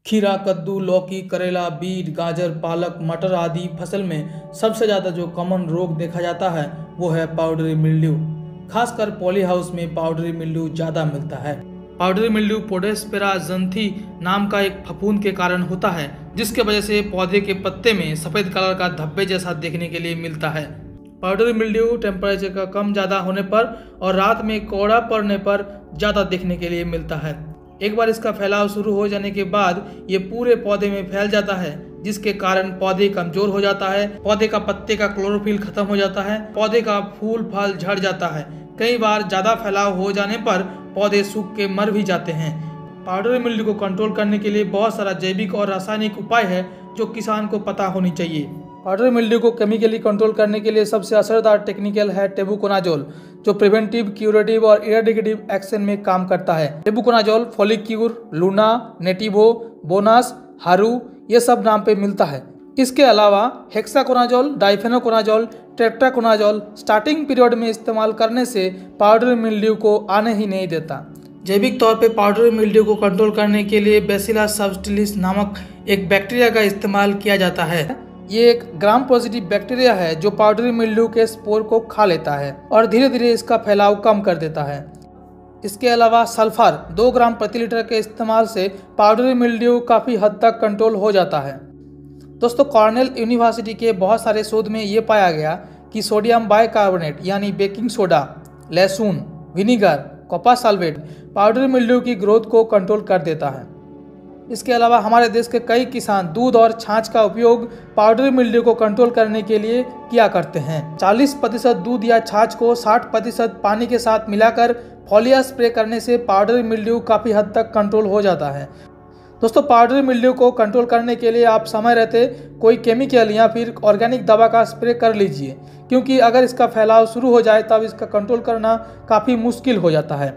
खीरा, कद्दू, लौकी, करेला, बीट, गाजर, पालक, मटर आदि फसल में सबसे ज़्यादा जो कॉमन रोग देखा जाता है वो है पाउडरी मिल्ड्यू। खासकर पॉली हाउस में पाउडरी मिल्ड्यू ज़्यादा मिलता है। पाउडरी मिल्ड्यू पोडेस्पेरा ज़ंथी नाम का एक फफूंद के कारण होता है, जिसके वजह से पौधे के पत्ते में सफ़ेद कलर का धब्बे जैसा देखने के लिए मिलता है। पाउडरी मिल्ड्यू टेम्परेचर का कम ज़्यादा होने पर और रात में कोहरा पड़ने पर ज़्यादा देखने के लिए मिलता है। एक बार इसका फैलाव शुरू हो जाने के बाद ये पूरे पौधे में फैल जाता है, जिसके कारण पौधे कमजोर हो जाता है, पौधे का पत्ते का क्लोरोफिल खत्म हो जाता है, पौधे का फूल फल झड़ जाता है। कई बार ज़्यादा फैलाव हो जाने पर पौधे सूख के मर भी जाते हैं। पाउडरी मिल्ड्यू को कंट्रोल करने के लिए बहुत सारा जैविक और रासायनिक उपाय है जो किसान को पता होनी चाहिए। पाउडरी मिल्ड्यू को केमिकली कंट्रोल करने के लिए सबसे असरदार टेक्निकल है टेबुकोनाजोल, जो प्रिवेंटिव, क्यूरेटिव और इरेडिकेटिव एक्शन में काम करता है। टेबुकोनाजोल फॉलिक्यूर, लूना, नेटिवो, बोनास, हारू ये सब नाम पे मिलता है। इसके अलावा hexaconazole, difenoconazole, tetraconazole starting period में इस्तेमाल करने से पाउडरी मिल्ड्यू को आने ही नहीं देता। जैविक तौर पे पाउडरी मिल्ड्यू को कंट्रोल करने के लिए बैसिलस सबटिलिस नामक एक बैक्टीरिया का इस्तेमाल किया जाता है। ये एक ग्राम पॉजिटिव बैक्टीरिया है जो पाउडरी मिल्ड्यू के स्पोर को खा लेता है और धीरे धीरे इसका फैलाव कम कर देता है। इसके अलावा सल्फर 2 ग्राम प्रति लीटर के इस्तेमाल से पाउडरी मिल्ड्यू काफ़ी हद तक कंट्रोल हो जाता है। दोस्तों, कॉर्नेल यूनिवर्सिटी के बहुत सारे शोध में ये पाया गया कि सोडियम बाइकार्बोनेट यानी बेकिंग सोडा, लहसुन, vinegar, copper sulphate powdery mildew की ग्रोथ को कंट्रोल कर देता है। इसके अलावा हमारे देश के कई किसान दूध और छाछ का उपयोग पाउडरी मिल्ड्यू को कंट्रोल करने के लिए किया करते हैं। 40% दूध या छाछ को 60% पानी के साथ मिलाकर फॉलिया स्प्रे करने से पाउडरी मिल्ड्यू काफ़ी हद तक कंट्रोल हो जाता है। दोस्तों, पाउडरी मिल्ड्यू को कंट्रोल करने के लिए आप समय रहते कोई केमिकल या फिर ऑर्गेनिक दवा का स्प्रे कर लीजिए, क्योंकि अगर इसका फैलाव शुरू हो जाए तब इसका कंट्रोल करना काफ़ी मुश्किल हो जाता है।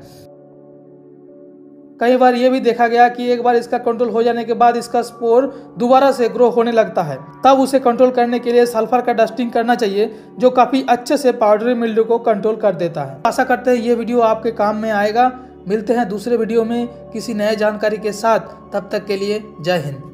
कई बार ये भी देखा गया कि एक बार इसका कंट्रोल हो जाने के बाद इसका स्पोर दोबारा से ग्रो होने लगता है, तब उसे कंट्रोल करने के लिए सल्फर का डस्टिंग करना चाहिए, जो काफ़ी अच्छे से पाउडरी मिल्ड्यू को कंट्रोल कर देता है। आशा करते हैं ये वीडियो आपके काम में आएगा। मिलते हैं दूसरे वीडियो में किसी नए जानकारी के साथ, तब तक के लिए जय हिंद।